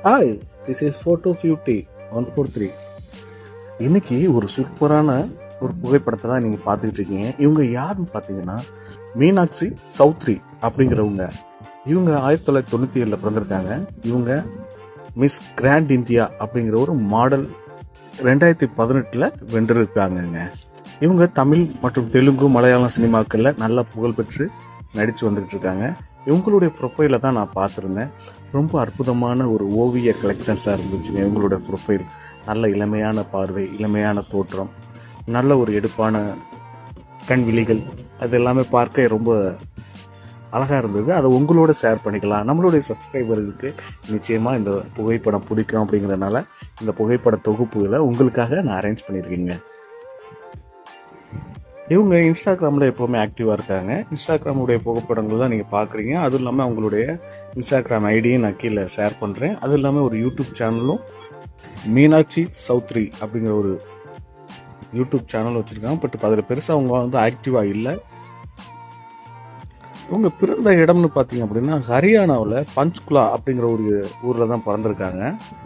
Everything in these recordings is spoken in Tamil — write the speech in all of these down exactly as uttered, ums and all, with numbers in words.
Hi, this is photo fifty one four three. இன்னைக்கு ஒரு சூப்பரான ஒரு புகைப்படத்தை தான் நீங்கள் பார்த்துக்கிட்டு இருக்கீங்க. இவங்க யாருன்னு பார்த்தீங்கன்னா மீனாட்சி சௌத்ரி அப்படிங்கிறவங்க. இவங்க ஆயிரத்தி தொள்ளாயிரத்தி தொண்ணூற்றி ஏழில் பிறந்திருக்காங்க. இவங்க மிஸ் கிராண்ட் இந்தியா அப்படிங்கிற ஒரு மாடல் ரெண்டாயிரத்தி பதினெட்டில் வென்றிருக்காங்கங்க. இவங்க தமிழ் மற்றும் தெலுங்கு மலையாளம் சினிமாக்களில் நல்ல புகழ்பெற்று நடித்து வந்துக்கிட்டு இருக்காங்க. இவங்களுடைய ப்ரொஃபைலை தான் நான் பார்த்துருந்தேன். ரொம்ப அற்புதமான ஒரு ஓவிய கலெக்ஷன்ஸாக இருந்துச்சுங்க. இவங்களுடைய ப்ரொஃபைல் நல்ல இளமையான பார்வை, இளமையான தோற்றம், நல்ல ஒரு எடுப்பான கண் விழிகள், அது எல்லாமே பார்க்க ரொம்ப அழகாக இருந்தது. அதை உங்களோட ஷேர் பண்ணிக்கலாம். நம்மளுடைய சப்ஸ்கிரைபர்களுக்கு நிச்சயமாக இந்த புகைப்படம் பிடிக்கும். அப்படிங்கிறதுனால இந்த புகைப்பட தொகுப்புகளை உங்களுக்காக நான் அரேஞ்ச் பண்ணியிருக்கேங்க. இவங்க இன்ஸ்டாகிராமில் எப்போவுமே ஆக்டிவாக இருக்காங்க. இன்ஸ்டாகிராமுடைய புகைப்படங்கள் தான் நீங்கள் பார்க்குறீங்க. அதுவும் இல்லாமல் அவங்களுடைய இன்ஸ்டாகிராம் ஐடியும் நான் கீழே ஷேர் பண்ணுறேன். அதுவும் இல்லாமல் ஒரு யூடியூப் சேனலும் மீனாட்சி சௌத்ரி அப்படிங்கிற ஒரு யூடியூப் சேனல் வச்சுருக்காங்க. பட் அதில் பெருசாக அவங்க வந்து ஆக்டிவாக இல்லை. இவங்க பிறந்த இடம்னு பார்த்தீங்க அப்படின்னா ஹரியானாவில் பஞ்ச்குலா அப்படிங்கிற ஒரு ஊரில் தான் பிறந்திருக்காங்க.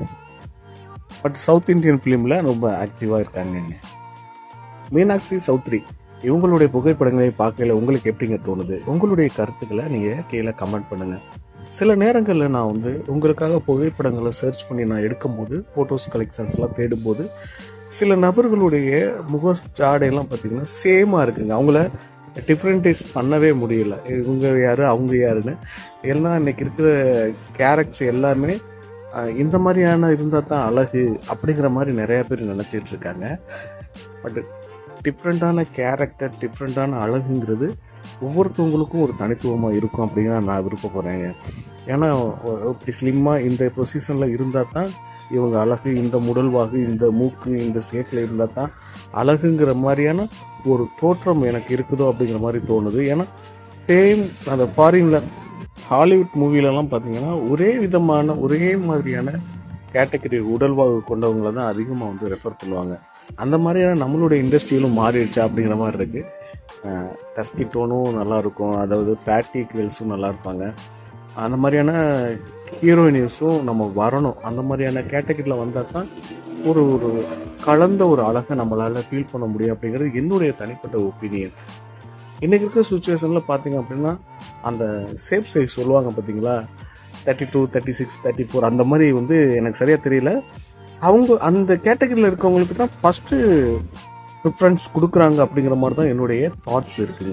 பட் சவுத் இந்தியன் ஃபிலிமில் ரொம்ப ஆக்டிவாக இருக்காங்க. மீனாட்சி சௌத்ரி இவங்களுடைய புகைப்படங்களை பார்க்கல உங்களுக்கு எப்படிங்க தோணுது? உங்களுடைய கருத்துக்களை நீங்கள் கீழே கமெண்ட் பண்ணுங்கள். சில நேரங்களில் நான் வந்து உங்களுக்காக புகைப்படங்களை சர்ச் பண்ணி நான் எடுக்கும்போது, ஃபோட்டோஸ் கலெக்ஷன்ஸ்லாம் தேடும்போது, சில நபர்களுடைய முக ஜாடையெல்லாம் பார்த்திங்கன்னா சேமாக இருக்குங்க. அவங்கள டிஃப்ரெண்டைஸ் பண்ணவே முடியல. இவங்க யார் அவங்க யாருன்னு எல்லாம் இன்றைக்கி இருக்கிற கேரக்டர்ஸ் எல்லாமே இந்த மாதிரியான இருந்தால் தான் அழகு அப்படிங்கிற மாதிரி நிறையா பேர் நினச்சிட்டு இருக்காங்க. பட் டிஃப்ரெண்ட்டான கேரக்டர், டிஃப்ரெண்ட்டான அழகுங்கிறது ஒவ்வொருத்தவங்களுக்கும் ஒரு தனித்துவமாக இருக்கும் அப்படிங்கிற நான் விருப்பப்படுறேங்க. ஏன்னா இப்படி ஸ்லிம்மாக இந்த பொசிஷனில் இருந்தால் தான் இவங்க அழகு, இந்த முடல்வாகு, இந்த மூக்கு, இந்த ஷேப்பில் இருந்தால் தான் அழகுங்கிற மாதிரியான ஒரு தோற்றம் எனக்கு இருக்குதோ அப்படிங்கிற மாதிரி தோணுது. ஏன்னா சேம் அந்த ஃபாரினில் ஹாலிவுட் மூவிலலாம் பார்த்திங்கன்னா ஒரே விதமான ஒரே மாதிரியான கேட்டகரி உடல்வாகு கொண்டவங்களை தான் அதிகமாக வந்து ரெஃபர் பண்ணுவாங்க. அந்த மாதிரியான நம்மளுடைய இண்டஸ்ட்ரியிலும் மாறிடுச்சா அப்படிங்கிற மாதிரி இருக்குது. டஸ்கி டோனும் நல்லாயிருக்கும், அதாவது ஃபேட்டி கேர்ள்ஸும் நல்லா இருப்பாங்க. அந்த மாதிரியான ஹீரோயினிஸும் நம்ம வரணும். அந்த மாதிரியான கேட்டகரியில் வந்தால் தான் ஒரு ஒரு கலந்த ஒரு அழகை நம்மளால் ஃபீல் பண்ண முடியும் அப்படிங்கிறது என்னுடைய தனிப்பட்ட ஒப்பீனியன். இன்றைக்கி இருக்கிற சுச்சுவேஷனில் பார்த்தீங்க அப்படின்னா அந்த ஷேப் சைஸ் சொல்லுவாங்க பார்த்தீங்களா, thirty two thirty six thirty four அந்த மாதிரி வந்து எனக்கு சரியாக தெரியல. அவங்க அந்த கேட்டகரியில் இருக்கவங்களுக்கு தான் ஃபஸ்ட்டு ப்ரிஃபரன்ஸ் கொடுக்குறாங்க அப்படிங்கிற மாதிரி தான் என்னுடைய தாட்ஸ் இருக்குங்க.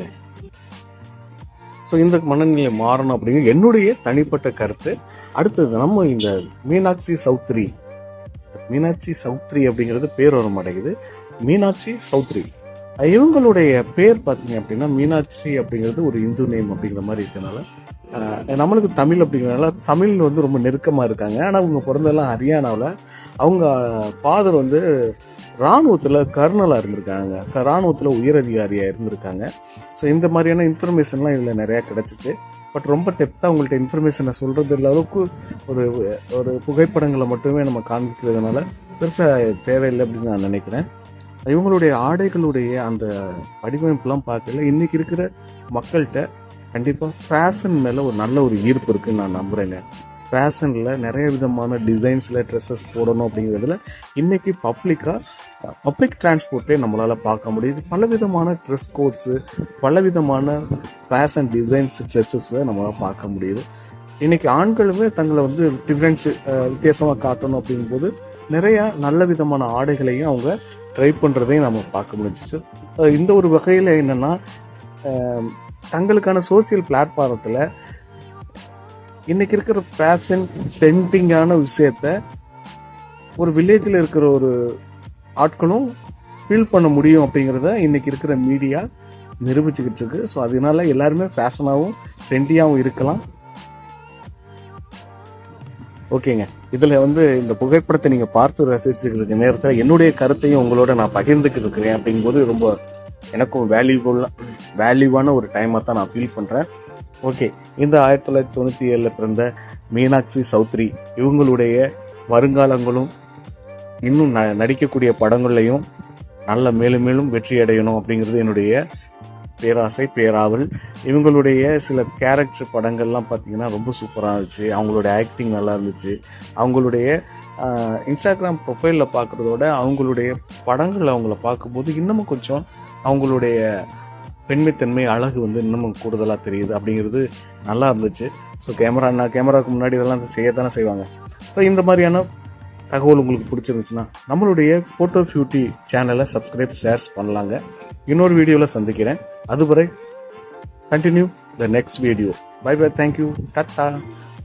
ஸோ இந்த மனநிலை மாறணும் அப்படிங்கிற என்னுடைய தனிப்பட்ட கருத்து. அடுத்தது நம்ம இந்த மீனாட்சி சௌத்ரி, மீனாட்சி சௌத்ரி அப்படிங்கிறது பேர் வர மாட்டேங்குது, மீனாட்சி சௌத்ரி. இவங்களுடைய பேர் பார்த்தீங்க அப்படின்னா மீனாட்சி அப்படிங்கிறது ஒரு இந்து நேம் அப்படிங்கிற மாதிரி இருக்கனால நம்மளுக்கு தமிழ் அப்படிங்கிறனால தமிழ் வந்து ரொம்ப நெருக்கமாக இருக்காங்க. ஆனால் அவங்க பிறந்தெல்லாம் ஹரியானாவில். அவங்க ஃபாதர் வந்து இராணுவத்தில் கர்னலாக இருந்திருக்காங்க, இராணுவத்தில் உயரதிகாரியாக இருந்திருக்காங்க. ஸோ இந்த மாதிரியான இன்ஃபர்மேஷன்லாம் இதில் நிறையா கிடச்சிச்சு. பட் ரொம்ப டெப்த்தாக உங்கள்கிட்ட இன்ஃபர்மேஷனை சொல்கிறது அளவுக்கு ஒரு ஒரு புகைப்படங்களை மட்டுமே நம்ம காண்பிக்கிறதுனால பெருசாக தேவையில்லை அப்படின்னு நான் நினைக்கிறேன். இவங்களுடைய ஆடைகளுடைய அந்த வடிவமைப்புலாம் பார்க்கல இன்றைக்கி இருக்கிற மக்கள்கிட்ட கண்டிப்பாக ஃபேஷன் மேலே ஒரு நல்ல ஒரு ஈர்ப்பு இருக்குதுன்னு நான் நம்புகிறேங்க. ஃபேஷனில் நிறைய விதமான டிசைன்ஸில் ட்ரெஸ்ஸஸ் போடணும் அப்படிங்கிறதுல இன்றைக்கி பப்ளிக்காக பப்ளிக் டிரான்ஸ்போர்ட்டே நம்மளால் பார்க்க முடியுது. பலவிதமான ட்ரெஸ் கோட்ஸு, பலவிதமான ஃபேஷன் டிசைன்ஸ் ட்ரெஸ்ஸஸை நம்மளால் பார்க்க முடியுது. இன்றைக்கி ஆண்களுமே தங்களை வந்து டிஃப்ரென்ஸு வித்தியாசமாக காட்டணும் அப்படிங்கும்போது நிறையா நல்ல விதமான ஆடைகளையும் அவங்க ட்ரை பண்ணுறதையும் நம்ம பார்க்க முடிஞ்சிச்சு. இந்த ஒரு வகையில் என்னென்னா தங்களுக்கான சோசியல் பிளாட்ஃபாரத்தில் இன்றைக்கி இருக்கிற ஃபேஷன் ட்ரெண்டிங்கான விஷயத்த ஒரு வில்லேஜில் இருக்கிற ஒரு ஆட்களும் ஃபீல் பண்ண முடியும் அப்படிங்கிறத இன்றைக்கி இருக்கிற மீடியா நிரூபிச்சுக்கிட்டு இருக்கு. ஸோ அதனால எல்லாருமே ஃபேஷனாகவும் ட்ரெண்டியாகவும் இருக்கலாம். ஓகேங்க, இதில் வந்து இந்த புகைப்படத்தை நீங்கள் பார்த்து ரசிச்சுக்கிட்டு இருக்க நேரத்தில் என்னுடைய கருத்தையும் உங்களோட நான் பகிர்ந்துக்கிட்டு இருக்கிறேன் அப்படிங்கும்போது ரொம்ப எனக்கும் வேல்யூபுல்லாக வேல்யூவான ஒரு டைமாக தான் நான் ஃபீல் பண்ணுறேன். ஓகே, இந்த ஆயிரத்தி தொள்ளாயிரத்தி தொண்ணூற்றி ஏழில் பிறந்த மீனாட்சி சௌத்ரி இவங்களுடைய வருங்காலங்களும் இன்னும் ந நடிக்கக்கூடிய படங்கள்லையும் நல்ல மேலும் மேலும் வெற்றி அடையணும் அப்படிங்கிறது என்னுடைய பேராசை, பேராவல், இவங்களுடைய சில கேரக்டர் படங்கள்லாம் பார்த்தீங்கன்னா ரொம்ப சூப்பராக இருந்துச்சு. அவங்களுடைய ஆக்டிங் நல்லா இருந்துச்சு. அவங்களுடைய இன்ஸ்டாகிராம் ப்ரொஃபைலில் பார்க்குறதோட அவங்களுடைய படங்கள் அவங்கள பார்க்கும்போது இன்னமும் கொஞ்சம் அவங்களுடைய பெண்மைத்தன்மை, அழகு வந்து இன்னமும் கூடுதலாக தெரியுது. அப்படிங்கிறது நல்லா இருந்துச்சு. ஸோ கேமரா நான் கேமராவுக்கு முன்னாடி இதெல்லாம் செய்யத்தானே செய்வாங்க. ஸோ இந்த மாதிரியான தகவல் உங்களுக்கு பிடிச்சிருந்துச்சுன்னா நம்மளுடைய ஃபோட்டோ பியூட்டி சேனலை சப்ஸ்கிரைப், ஷேர்ஸ் பண்ணலாங்க. இன்னொரு வீடியோவில் சந்திக்கிறேன். அதுவரை continue the next video. Bye bye, thank you, tata.